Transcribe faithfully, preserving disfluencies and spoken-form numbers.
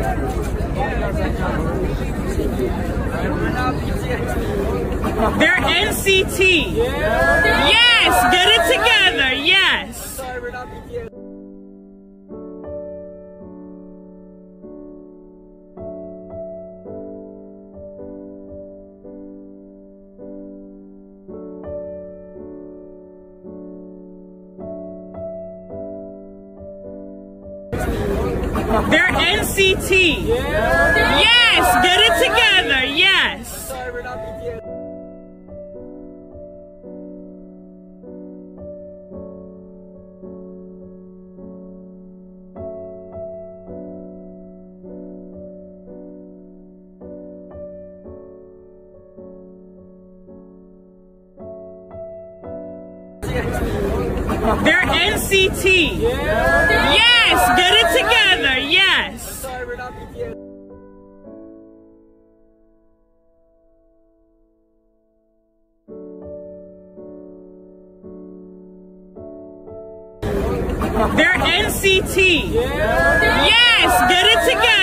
They're N C T. Yes, get it together. Yes. They're N C T. Yes, get it together. Yes. They're N C T. Yes, get it together. Yes. They're N C T. Yes, get it together.